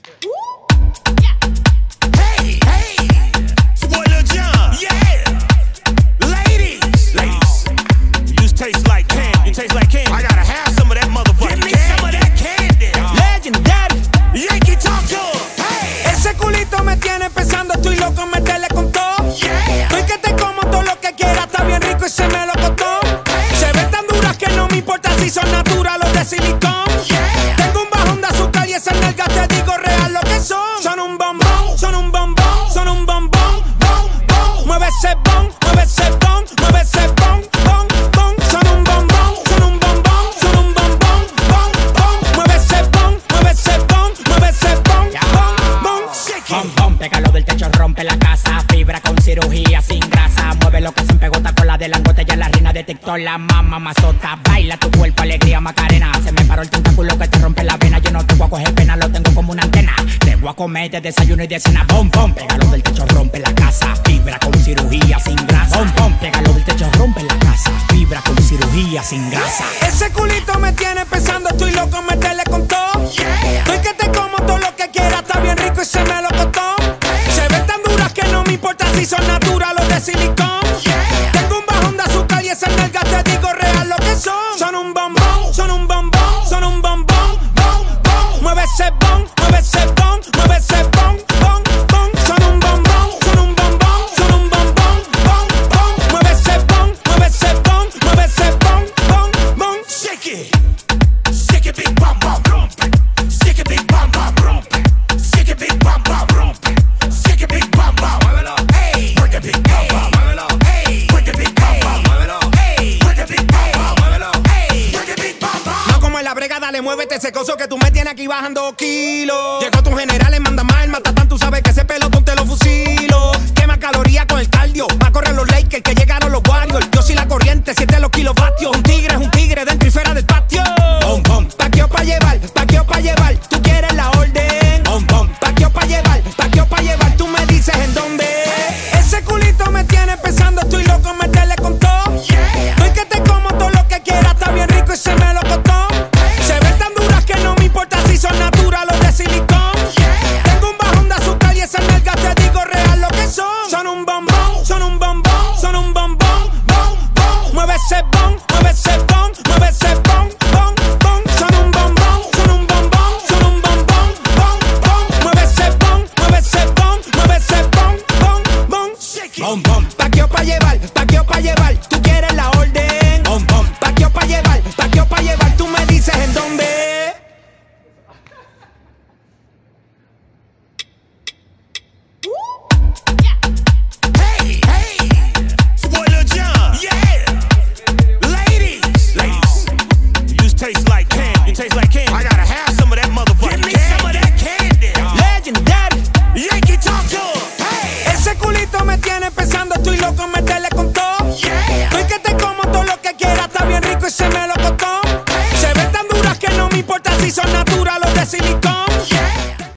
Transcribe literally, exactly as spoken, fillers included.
Hey, hey, it's your boy Lil Jon. Yeah, ladies, ladies, you just taste like candy. You taste like candy. I gotta have some of that motherfucking candy. Give me some of that candy. Legendary, Yankee talk to him. Hey, ese culito me tiene pensando, estoy loco en meterle con todo. Yeah, estoy que te como todo lo que quiera, está bien rico y se me lo costó. Hey, se ven tan duras que no me importa si son naturales o de silicón. Yeah, tengo un bajón de azúcar y esas nalgas te digo real lo que son. Son un bombón, son un bombón, son un bombón, bom, bom. Mueve ese bon, mueve ese bon, mueve ese bon, bon, bon. Son un bombón, son un bombón, son un bombón, bom, bom. Mueve ese bon, mueve ese bon, mueve ese bon, bom, bom. Bom, bom, pégalo del techo, rompe la casa. Fibra con cirugía sin grasa. Mueve lo que se empegota con la de langote. Ya la reina de TikTok, la mamá mazota. Baila tu cuerpo, alegría, Macarena. Se me paró el tentáculo que te rompe la vena. Yo no te voy a coger pena, lo tengo como una antena. Te voy a comer de desayuno y de cena. Bom, bom, pégalo del techo, rompe la casa. Fibra con cirugía sin grasa. Bom, bom, pégalo del techo, rompe la casa. Fibra con cirugía sin grasa. Ese culito me tiene pensando, estoy loco en meterle con todo. yeah, Estoy que te como todo lo que quiera, está bien rico y se me lo costó. Se ven tan duras que no me importa si son naturales o de silicón. yeah. Tengo un bajón de azúcar y esas nalgas te digo real lo que son. Son un bombón, son un bombón, son un bombón, bom, bom. Mueve ese bon, mueve ese bon, mueve ese bon, bom, bom. Son un bombón, son un bombón, son un bombón, bom, bom. Mueve ese bon, mueve ese bon, mueve ese bon, bom, bom. Shake it, shake it, big bum bum, rompe. Shake it, big bum bum, rompe. Shake it, big bum bum, rompe. Shake it, big bum bum, muévelo. Hey, work the big bum bum, muévelo. Hey, work the big bum bum, muévelo. Hey, work the big bum bum, muévelo. Hey, work the big bum bum. No como en la brega, dale, muévete ese coso que tú me tienes aquí bajando kilos. Llegó tu general, le manda más, el matatán, tú sabes que ese pelotón te lo fusilo. Quema calorías con el cardio, va a correr los Lakers, que llegaron los Warriors. Yo soy la corriente, siete los kilovatios. Un tigre es un tigre dentro y fuera del patio. Bom, bom, Paqueo pa' llevar, paqueo pa' llevar.